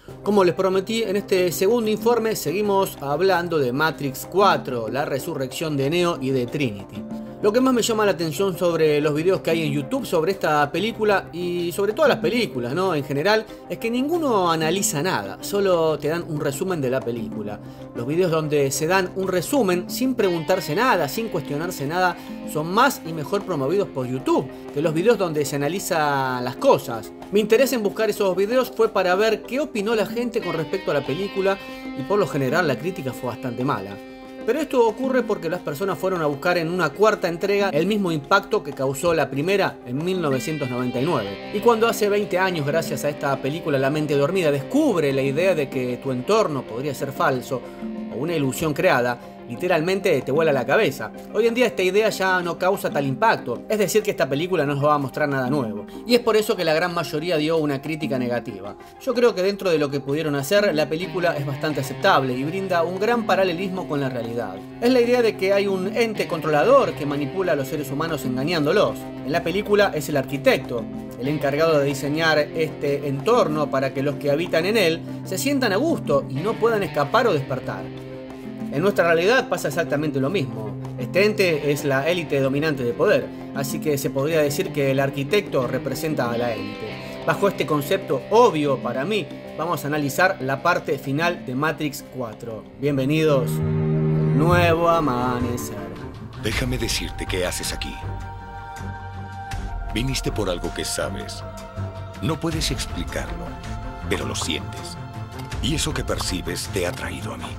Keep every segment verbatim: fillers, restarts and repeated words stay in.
Como les prometí, en este segundo informe seguimos hablando de Matrix cuatro, la resurrección de Neo y de Trinity. Lo que más me llama la atención sobre los videos que hay en YouTube sobre esta película y sobre todas las películas, ¿no? En general, es que ninguno analiza nada, solo te dan un resumen de la película. Los videos donde se dan un resumen sin preguntarse nada, sin cuestionarse nada, son más y mejor promovidos por YouTube que los videos donde se analizan las cosas. Mi interés en buscar esos videos fue para ver qué opinó la gente con respecto a la película y por lo general la crítica fue bastante mala. Pero esto ocurre porque las personas fueron a buscar en una cuarta entrega el mismo impacto que causó la primera en mil novecientos noventa y nueve. Y cuando hace veinte años, gracias a esta película La mente dormida, descubre la idea de que tu entorno podría ser falso o una ilusión creada, literalmente te vuela la cabeza. Hoy en día esta idea ya no causa tal impacto, es decir que esta película no nos va a mostrar nada nuevo. Y es por eso que la gran mayoría dio una crítica negativa. Yo creo que dentro de lo que pudieron hacer, la película es bastante aceptable y brinda un gran paralelismo con la realidad. Es la idea de que hay un ente controlador que manipula a los seres humanos engañándolos. En la película es el arquitecto, el encargado de diseñar este entorno para que los que habitan en él se sientan a gusto y no puedan escapar o despertar. En nuestra realidad pasa exactamente lo mismo. Este ente es la élite dominante de poder, así que se podría decir que el arquitecto representa a la élite. Bajo este concepto obvio para mí, vamos a analizar la parte final de Matrix cuatro. Bienvenidos al nuevo amanecer. Déjame decirte qué haces aquí. Viniste por algo que sabes. No puedes explicarlo, pero lo sientes. Y eso que percibes te ha traído a mí.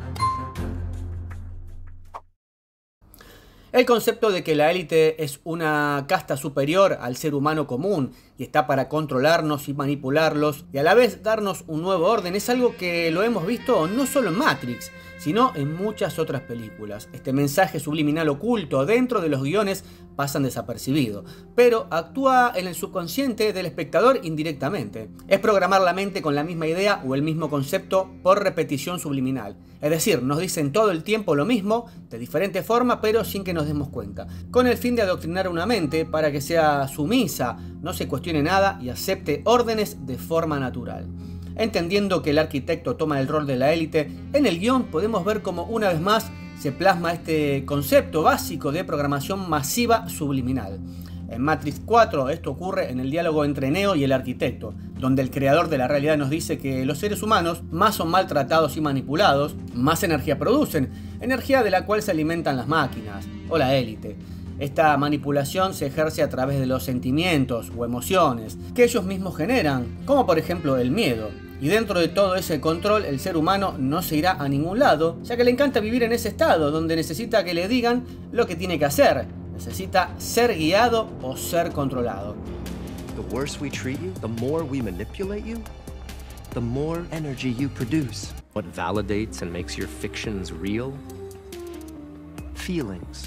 El concepto de que la élite es una casta superior al ser humano común y está para controlarnos y manipularlos y a la vez darnos un nuevo orden es algo que lo hemos visto no solo en Matrix, sino en muchas otras películas. Este mensaje subliminal oculto dentro de los guiones pasan desapercibido, pero actúa en el subconsciente del espectador indirectamente. Es programar la mente con la misma idea o el mismo concepto por repetición subliminal. Es decir, nos dicen todo el tiempo lo mismo, de diferente forma, pero sin que nos demos cuenta, con el fin de adoctrinar una mente para que sea sumisa, no se cuestione nada y acepte órdenes de forma natural. Entendiendo que el arquitecto toma el rol de la élite, en el guión podemos ver como una vez más se plasma este concepto básico de programación masiva subliminal. En Matrix cuatro esto ocurre en el diálogo entre Neo y el arquitecto, donde el creador de la realidad nos dice que los seres humanos más son maltratados y manipulados, más energía producen, energía de la cual se alimentan las máquinas, o la élite. Esta manipulación se ejerce a través de los sentimientos o emociones que ellos mismos generan, como por ejemplo el miedo. Y dentro de todo ese control, el ser humano no se irá a ningún lado, ya que le encanta vivir en ese estado donde necesita que le digan lo que tiene que hacer. Necesita ser guiado o ser controlado. The worse we treat you, the more we manipulate you, the more energy you produce. What validates and makes your fictions real? Feelings.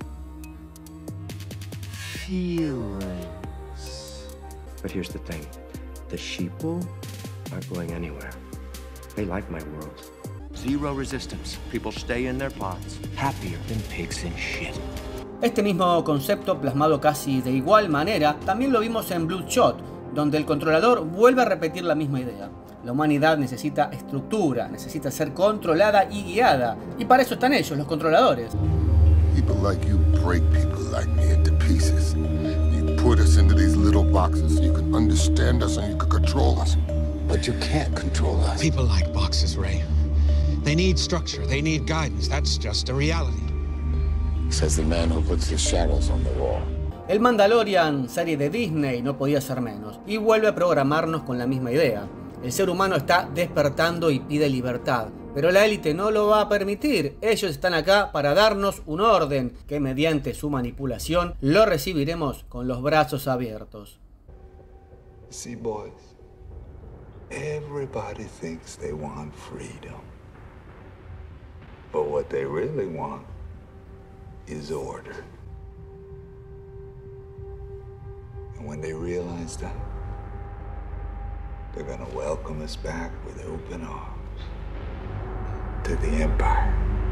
Feelings. But here's the thing. The sheeple aren't going anywhere. They like my world. Zero resistance. People stay in their pods, happier than pigs in shit. Este mismo concepto, plasmado casi de igual manera, también lo vimos en Bloodshot, donde el controlador vuelve a repetir la misma idea. La humanidad necesita estructura, necesita ser controlada y guiada, y para eso están ellos, los controladores. People like you break people like me into pieces. You put us into these little boxes so you can understand us and you can control us. But you can't control us. People like boxes, Ray. They need structure, they need guidance. That's just a reality. Says the man who puts the shadows on the wall. El Mandalorian, serie de Disney, no podía ser menos, y vuelve a programarnos con la misma idea. El ser humano está despertando y pide libertad, pero la élite no lo va a permitir. Ellos están acá para darnos un orden que mediante su manipulación lo recibiremos con los brazos abiertos. See, boys, everybody thinks they want freedom, but what they really want is order. And when they realize that, they're gonna welcome us back with open arms to the Empire.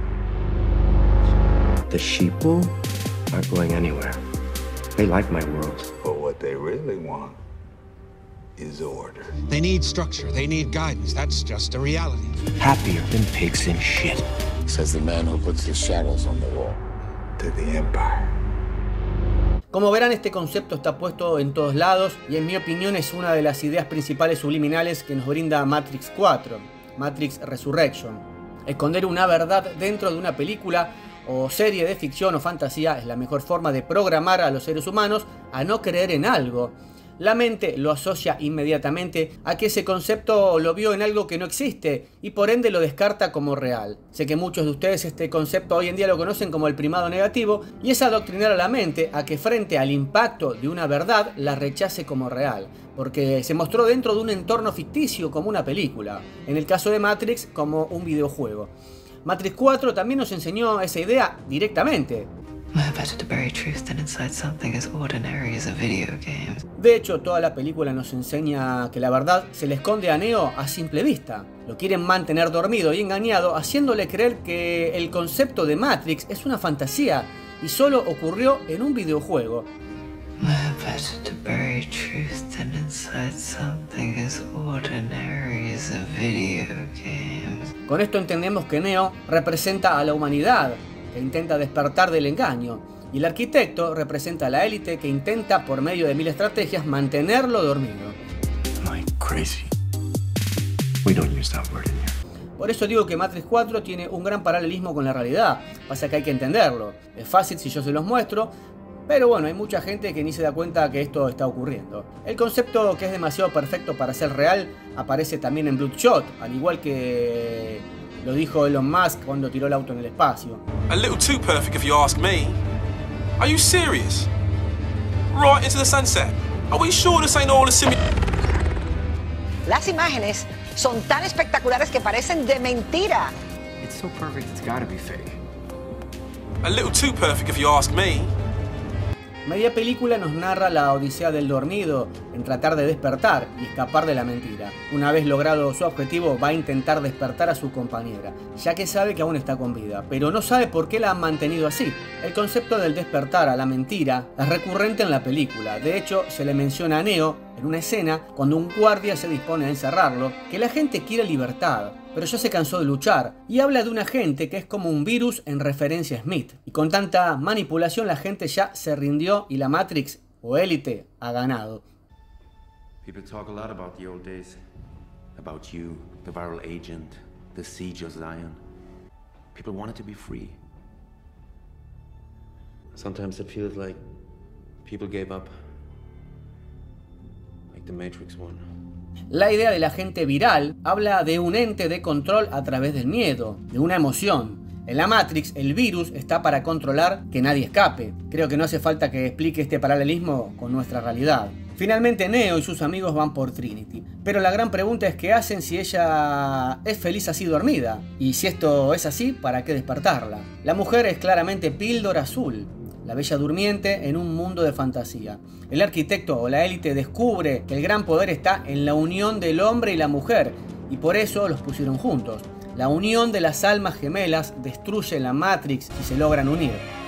The sheeple aren't going anywhere. They like my world. But what they really want is order. They need structure. They need guidance. That's just a reality. Happier than pigs in shit. Says the man who puts the shadows on the wall. To the Empire. Como verán, este concepto está puesto en todos lados y en mi opinión es una de las ideas principales subliminales que nos brinda Matrix cuatro, Matrix Resurrection. Esconder una verdad dentro de una película o serie de ficción o fantasía es la mejor forma de programar a los seres humanos a no creer en algo. La mente lo asocia inmediatamente a que ese concepto lo vio en algo que no existe y por ende lo descarta como real. Sé que muchos de ustedes este concepto hoy en día lo conocen como el primado negativo y es adoctrinar a la mente a que frente al impacto de una verdad la rechace como real, porque se mostró dentro de un entorno ficticio como una película, en el caso de Matrix como un videojuego. Matrix cuatro también nos enseñó esa idea directamente. De hecho, toda la película nos enseña que la verdad se le esconde a Neo a simple vista. Lo quieren mantener dormido y engañado, haciéndole creer que el concepto de Matrix es una fantasía y solo ocurrió en un videojuego. Con esto entendemos que Neo representa a la humanidad, que intenta despertar del engaño, y el arquitecto representa a la élite que intenta, por medio de mil estrategias, mantenerlo dormido. Por eso digo que Matrix cuatro tiene un gran paralelismo con la realidad, pasa que hay que entenderlo. Es fácil si yo se los muestro, pero bueno, hay mucha gente que ni se da cuenta que esto está ocurriendo. El concepto que es demasiado perfecto para ser real aparece también en Bloodshot, al igual que lo dijo Elon Musk cuando tiró el auto en el espacio. A little too perfect if you ask me. Are you serious? Right into the sunset. Are we sure this ain't all a simulation? Las imágenes son tan espectaculares que parecen de mentira. It's so perfect it's gotta be fake. A little too perfect if you ask me. Media película nos narra la odisea del dormido en tratar de despertar y escapar de la mentira. Una vez logrado su objetivo, va a intentar despertar a su compañera, ya que sabe que aún está con vida, pero no sabe por qué la han mantenido así. El concepto del despertar a la mentira es recurrente en la película. De hecho, se le menciona a Neo en una escena cuando un guardia se dispone a encerrarlo, que la gente quiere libertad, pero ya se cansó de luchar, y habla de un agente que es como un virus en referencia a Smith. Y con tanta manipulación la gente ya se rindió y la Matrix, o élite, ha ganado. People talk a lot about the old days. About you, the viral agent, the siege of Zion. People wanted to be free. Sometimes it feels like people gave up. Like the Matrix one. La idea del agente viral habla de un ente de control a través del miedo, de una emoción. En la Matrix, el virus está para controlar que nadie escape. Creo que no hace falta que explique este paralelismo con nuestra realidad. Finalmente, Neo y sus amigos van por Trinity. Pero la gran pregunta es qué hacen si ella es feliz así dormida. Y si esto es así, ¿para qué despertarla? La mujer es claramente Píldora Azul, la bella durmiente en un mundo de fantasía. El arquitecto o la élite descubre que el gran poder está en la unión del hombre y la mujer, y por eso los pusieron juntos. La unión de las almas gemelas destruye la Matrix si se logran unir.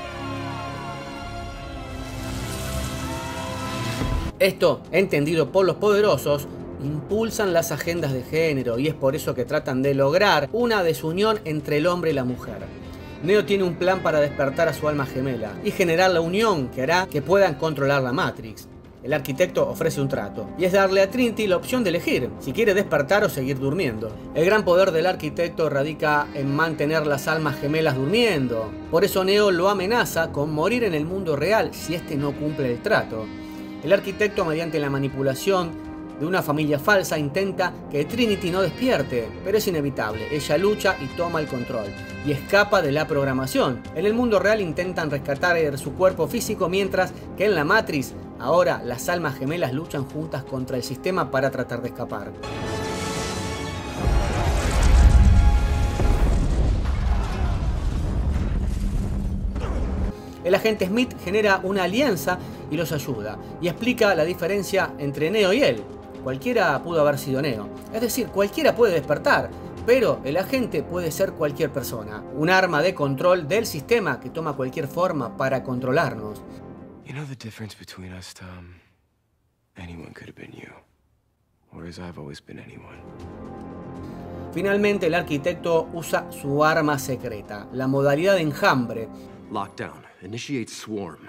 Esto, entendido por los poderosos, impulsan las agendas de género, y es por eso que tratan de lograr una desunión entre el hombre y la mujer. Neo tiene un plan para despertar a su alma gemela y generar la unión que hará que puedan controlar la Matrix. El arquitecto ofrece un trato, y es darle a Trinity la opción de elegir si quiere despertar o seguir durmiendo. El gran poder del arquitecto radica en mantener las almas gemelas durmiendo. Por eso Neo lo amenaza con morir en el mundo real si este no cumple el trato. El arquitecto, mediante la manipulación de una familia falsa, intenta que Trinity no despierte, pero es inevitable. Ella lucha y toma el control, y escapa de la programación. En el mundo real intentan rescatar su cuerpo físico, mientras que en la Matrix, ahora las almas gemelas luchan juntas contra el sistema para tratar de escapar. El agente Smith genera una alianza y los ayuda, y explica la diferencia entre Neo y él. Cualquiera pudo haber sido Neo, es decir, cualquiera puede despertar, pero el agente puede ser cualquier persona, un arma de control del sistema que toma cualquier forma para controlarnos. You know the difference between us, Tom? Anyone could have been you. or as I've always been anyone. Finalmente el arquitecto usa su arma secreta, la modalidad de enjambre. Lockdown. Initiate swarm.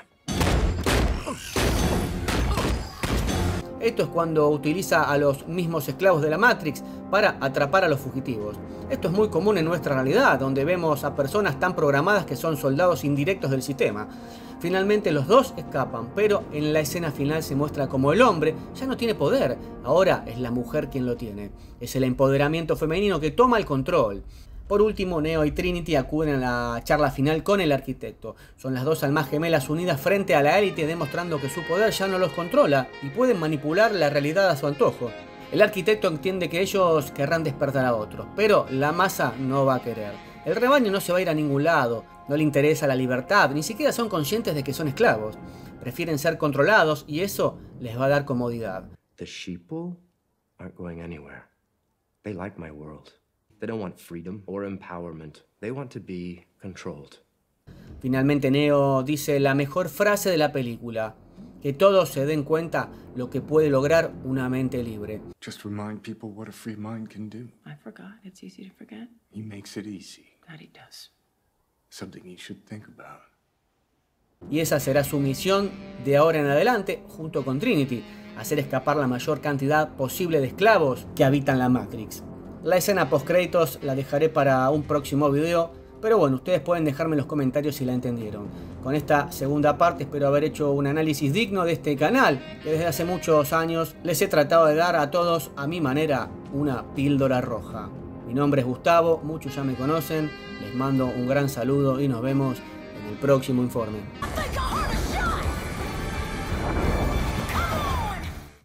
Esto es cuando utiliza a los mismos esclavos de la Matrix para atrapar a los fugitivos. Esto es muy común en nuestra realidad, donde vemos a personas tan programadas que son soldados indirectos del sistema. Finalmente los dos escapan, pero en la escena final se muestra como el hombre ya no tiene poder, ahora es la mujer quien lo tiene. Es el empoderamiento femenino que toma el control. Por último, Neo y Trinity acuden a la charla final con el arquitecto. Son las dos almas gemelas unidas frente a la élite, demostrando que su poder ya no los controla y pueden manipular la realidad a su antojo. El arquitecto entiende que ellos querrán despertar a otros, pero la masa no va a querer. El rebaño no se va a ir a ningún lado, no le interesa la libertad, ni siquiera son conscientes de que son esclavos. Prefieren ser controlados y eso les va a dar comodidad. The sheeple aren't going anywhere. They like my world. They don't want freedom or empowerment. They want to be controlled. Finalmente Neo dice la mejor frase de la película: que todos se den cuenta lo que puede lograr una mente libre. Just remind people what a free mind can do. I forgot. It's easy to forget. He makes it easy. That he does. Something you should think about. Y esa será su misión de ahora en adelante, junto con Trinity, hacer escapar la mayor cantidad posible de esclavos que habitan la Matrix. La escena post créditos la dejaré para un próximo video, pero bueno, ustedes pueden dejarme en los comentarios si la entendieron. Con esta segunda parte espero haber hecho un análisis digno de este canal, que desde hace muchos años les he tratado de dar a todos, a mi manera, una píldora roja. Mi nombre es Gustavo, muchos ya me conocen, les mando un gran saludo y nos vemos en el próximo informe.